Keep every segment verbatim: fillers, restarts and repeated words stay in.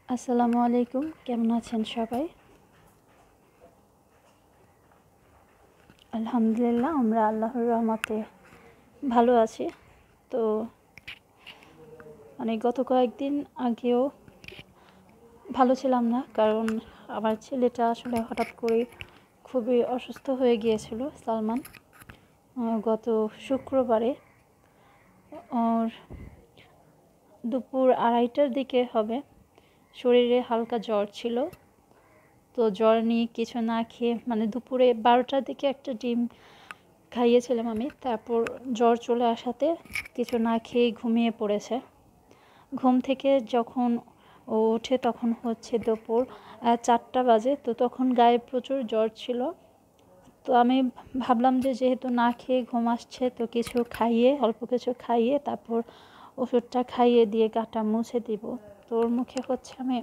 আসসালামু আলাইকুম, কেমন আছেন সবাই? আলহামদুলিল্লাহ, আমরা আল্লাহর রহমতে ভালো আছি। তো মানে গত কয়েকদিন আগেও ভালো ছিলাম না, কারণ আমার ছেলেটা আসলে হঠাৎ করে খুবই অসুস্থ হয়ে গিয়েছিল। সালমান গত শুক্রবারে ওর দুপুর আড়াইটার দিকে হবে, শরীরে হালকা জ্বর ছিল। তো জ্বর নিয়ে কিছু না খেয়ে, মানে দুপুরে বারোটার দিকে একটা ডিম খাইয়েছিলাম আমি, তারপর জ্বর চলে আসাতে কিছু না খেয়ে ঘুমিয়ে পড়েছে। ঘুম থেকে যখন ও ওঠে তখন হচ্ছে দুপুর চারটা বাজে। তো তখন গায়ে প্রচুর জ্বর ছিল। তো আমি ভাবলাম যে যেহেতু না খেয়ে ঘুম আসছে, তো কিছু খাইয়ে অল্প কিছু খাইয়ে তারপর ওষুধটা খাইয়ে দিয়ে গাটা মুছে দিব। তো ওর মুখে হচ্ছে আমি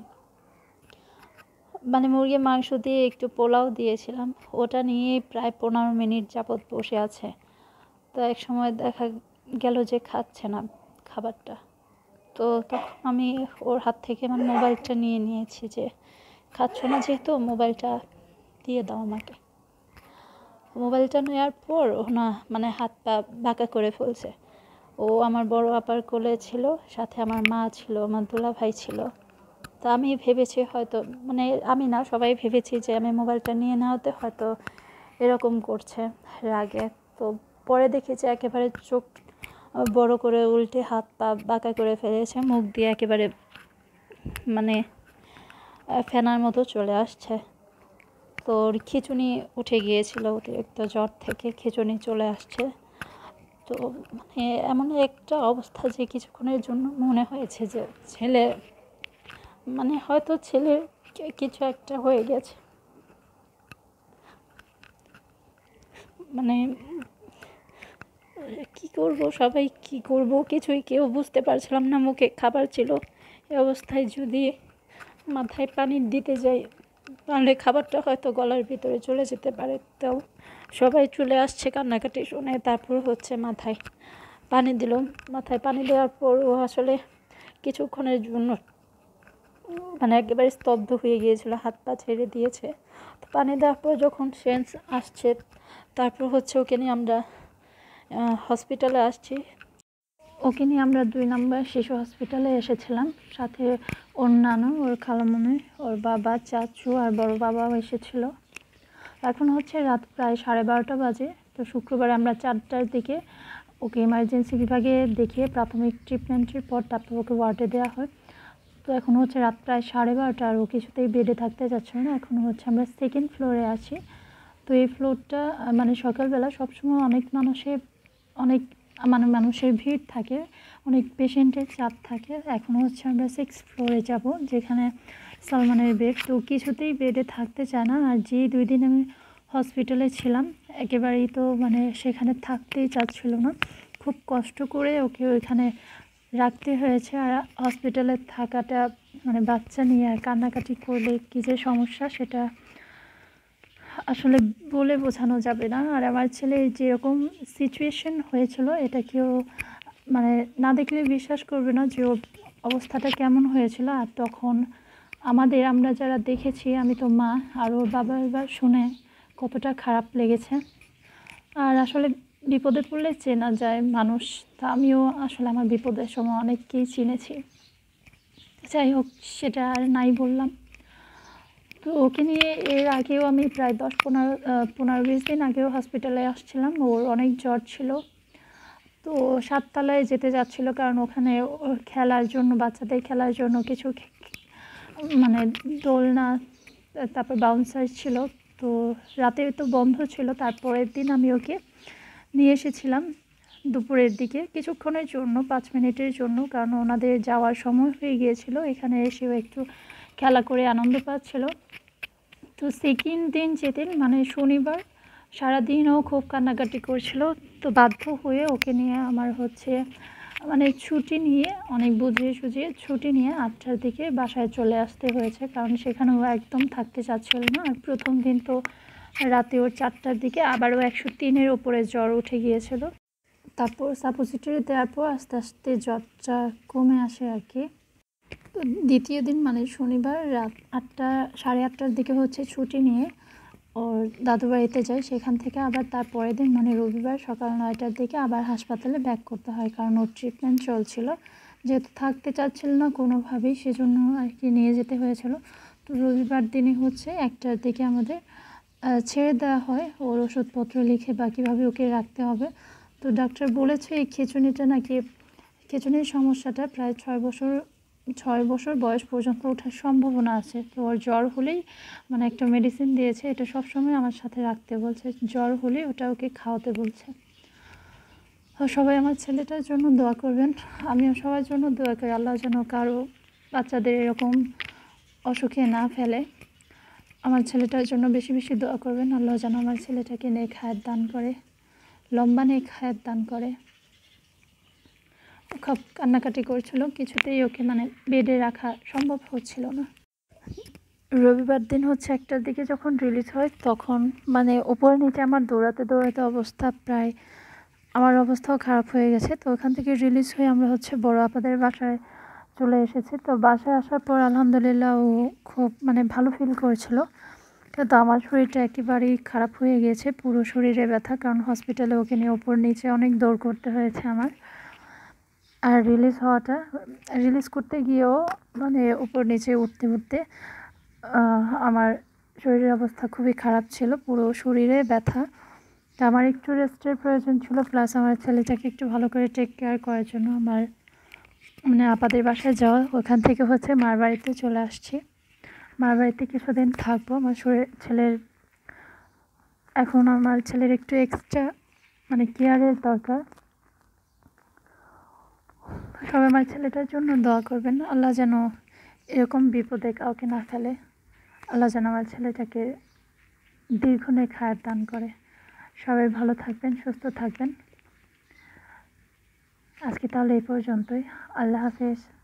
মানে মুরগির মাংস দিয়ে একটু পোলাও দিয়েছিলাম, ওটা নিয়ে প্রায় পনেরো মিনিট যাবৎ বসে আছে। তো এক সময় দেখা গেল যে খাচ্ছে না খাবারটা। তো তখন আমি ওর হাত থেকে আমার মোবাইলটা নিয়ে নিয়েছি, যে খাচ্ছ না যেহেতু মোবাইলটা দিয়ে দাও আমাকে। মোবাইলটা নেওয়ার পর ও না মানে হাত পা বাঁকা করে ফেলছে। ও আমার বড় আপার কোলে ছিল, সাথে আমার মা ছিল, আমার দুলা ভাই ছিল। তো আমি ভেবেছি হয়তো, মানে আমি না, সবাই ভেবেছি যে আমি মোবাইলটা নিয়ে নেওয়াতে হয়তো এরকম করছে রাগে। তো পরে দেখেছি একেবারে চোখ বড় করে উল্টে হাত পা বাঁকা করে ফেলেছে, মুখ দিয়ে একেবারে মানে ফেনার মতো চলে আসছে। তো খিঁচুনি উঠে গিয়েছিল, অতিরিক্ত জ্বর থেকে খিঁচুনি চলে আসছে। তো মানে এমন একটা অবস্থা যে কিছুক্ষণের জন্য মনে হয়েছে যে ছেলে মানে হয়তো ছেলের কিছু একটা হয়ে গেছে। মানে কি করব, সবাই কি করব কিছুই কেউ বুঝতে পারছিলাম না। মুখে খাবার ছিল, এই অবস্থায় যদি মাথায় পানি দিতে যাই তাহলে খাবারটা হয়তো গলার ভিতরে চলে যেতে পারে। তো সবাই চলে আসছে কান্নাকাটি শুনে, তারপর হচ্ছে মাথায় পানি দিল। মাথায় পানি দেওয়ার পর ও আসলে কিছুক্ষণের জন্য মানে একেবারে স্তব্ধ হয়ে গিয়েছিল, হাত পা ছেড়ে দিয়েছে। তো পানি দেওয়ার পর যখন সেন্স আসছে, তারপর হচ্ছে ওকে নিয়ে আমরা হসপিটালে আসছি। ওকে নিয়ে আমরা দুই নম্বর শিশু হসপিটালে এসেছিলাম, সাথে ওর নানু, ওর খালামণি, ওর বাবা, চাচু আর বড় বাবাও এসেছিল। এখন হচ্ছে রাত প্রায় সাড়ে বারোটা বাজে। তো শুক্রবার আমরা চারটার দিকে ওকে ইমার্জেন্সি বিভাগে দেখিয়ে প্রাথমিক ট্রিটমেন্টের পর তারপর ওকে ওয়ার্ডে দেওয়া হয়। তো এখন হচ্ছে রাত প্রায় সাড়ে বারোটা, আর ও কিছুতেই বেডে থাকতে যাচ্ছিল না। এখন হচ্ছে আমরা সেকেন্ড ফ্লোরে আছি। তো এই ফ্লোরটা মানে সকালবেলা সবসময় অনেক মানুষের অনেক মানে মানুষের ভিড় থাকে, অনেক পেশেন্টের চাপ থাকে। এখন হচ্ছে আমরা সিক্স ফ্লোরে যাব, যেখানে সালমানের বেড। তো কিছুতেই বেডে থাকতে চায় না। আর যে দুই দিন আমি হসপিটালে ছিলাম একেবারেই তো মানে সেখানে থাকতেই চাচ্ছিল না। খুব কষ্ট করে ওকে ওইখানে রাখতে হয়েছে। আর হসপিটালে থাকাটা মানে বাচ্চা নিয়ে আর কান্নাকাটি করলে কী যে সমস্যা, সেটা আসলে বলে বোঝানো যাবে না। আর আমার ছেলে যেরকম সিচুয়েশন হয়েছিল, এটা কেউ মানে না দেখলে বিশ্বাস করবে না যে ওর অবস্থাটা কেমন হয়েছিল। আর তখন আমাদের আমরা যারা দেখেছি, আমি তো মা, আর ওর বাবা এবার শুনে কতটা খারাপ লেগেছে। আর আসলে বিপদে পড়লে চেনা যায় মানুষ। তা আমিও আসলে আমার বিপদের সময় অনেককেই চিনেছি। যাই হোক, সেটা আর নাই বললাম। তো ওকে নিয়ে এর আগেও আমি প্রায় দশ পনেরো পনেরো বিশ দিন আগেও হসপিটালে আসছিলাম। ওর অনেক জ্বর ছিল। তো সাততলায় যেতে যাচ্ছিল, কারণ ওখানে খেলার জন্য, বাচ্চাদের খেলার জন্য কিছু মানে দোলনা, তারপর বাউন্সার ছিল। তো রাতে তো বন্ধ ছিল। তারপরের দিন আমি ওকে নিয়ে এসেছিলাম দুপুরের দিকে কিছুক্ষণের জন্য, পাঁচ মিনিটের জন্য, কারণ ওনাদের যাওয়ার সময় হয়ে গিয়েছিল। এখানে এসেও একটু খেলা করে আনন্দ পাচ্ছিল। তো সেকেন্ড দিন যেদিন মানে শনিবার, সারাদিনও খুব কান্নাকাটি করছিল। তো বাধ্য হয়ে ওকে নিয়ে আমার হচ্ছে মানে ছুটি নিয়ে, অনেক বুঝিয়ে সুঝিয়ে ছুটি নিয়ে আটটার দিকে বাসায় চলে আসতে হয়েছে, কারণ সেখানে ও একদম থাকতে চাচ্ছিল না। আর প্রথম দিন তো রাতে ওর চারটার দিকে আবারও একশো তিনের ওপরে জ্বর উঠে গিয়েছিল। তারপর সাপোজিটরি দেওয়ার পর আস্তে আস্তে জ্বরটা কমে আসে আর কি। তো দ্বিতীয় দিন মানে শনিবার রাত আটটা সাড়ে আটটার দিকে হচ্ছে ছুটি নিয়ে ওর দাদু বাড়িতে যাই। সেখান থেকে আবার তার পরের দিন মানে রবিবার সকাল নয়টার দিকে আবার হাসপাতালে ব্যাক করতে হয়, কারণ ওর ট্রিটমেন্ট চলছিল। যেহেতু থাকতে চাচ্ছিল না কোনোভাবেই, সেজন্য আর কি নিয়ে যেতে হয়েছিল। তো রবিবার দিনে হচ্ছে একটার দিকে আমাদের ছেড়ে দেওয়া হয়, ওর ওষুধপত্র লিখে বা কীভাবে ওকে রাখতে হবে। তো ডাক্তার বলেছে এই খিঁচুনিটা নাকি, খিঁচুনির সমস্যাটা প্রায় ছয় বছর ছয় বছর বয়স পর্যন্ত ওঠার সম্ভাবনা আছে। তো ওর জ্বর হলেই মানে একটা মেডিসিন দিয়েছে, এটা সবসময় আমার সাথে রাখতে বলছে, জ্বর হলেই ওটা ওকে খাওয়াতে বলছে। সবাই আমার ছেলেটার জন্য দোয়া করবেন, আমিও সবার জন্য দোয়া করি আল্লাহ যেন কারো বাচ্চাদের এরকম অসুখে না ফেলে। আমার ছেলেটার জন্য বেশি বেশি দোয়া করবেন, আল্লাহ যেন আমার ছেলেটাকে নেক হায়াত দান করে, লম্বা নেক হায়াত দান করে। খুব কান্নাকাটি করছিল, কিছুতেই ওকে মানে বেডে রাখা সম্ভব হচ্ছিল না। রবিবার দিন হচ্ছে একটার দিকে যখন রিলিজ হয় তখন মানে উপর নিচে আমার দৌড়াতে দৌড়াতে অবস্থা প্রায়, আমার অবস্থাও খারাপ হয়ে গেছে। তো ওখান থেকে রিলিজ হয়ে আমরা হচ্ছে বড় আপাদের বাসায় চলে এসেছি। তো বাসায় আসার পর আলহামদুলিল্লাহ ও খুব মানে ভালো ফিল করেছিল, কিন্তু আমার শরীরটা একেবারেই খারাপ হয়ে গিয়েছে, পুরো শরীরে ব্যথা, কারণ হসপিটালে ওকে নিয়ে ওপর নিচে অনেক দৌড় করতে হয়েছে আমার। আর রিলিজ হওয়াটা রিলিজ করতে গিয়েও মানে উপর নিচে উঠতে উঠতে আমার শরীরের অবস্থা খুবই খারাপ ছিল, পুরো শরীরে ব্যথা। তো আমার একটু রেস্টের প্রয়োজন ছিল, প্লাস আমার ছেলেটাকে একটু ভালো করে টেক কেয়ার করার জন্য আমার মানে আপাদের বাসায় যাওয়া। ওখান থেকে হচ্ছে মার বাড়িতে চলে আসছি, মার বাড়িতে কিছুদিন থাকবো। আমার শরীর ছেলের এখন আমার ছেলের একটু এক্সট্রা মানে কেয়ারের দরকার। সবাই আমার ছেলেটার জন্য দোয়া করবেন, আল্লাহ যেন এরকম বিপদে কাউকে না ফেলে, আল্লাহ যেন আমার ছেলেটাকে দীর্ঘ নেক হায়াত দান করে। সবাই ভালো থাকবেন, সুস্থ থাকবেন। আজকে তাহলে এই পর্যন্তই, আল্লাহ হাফেজ।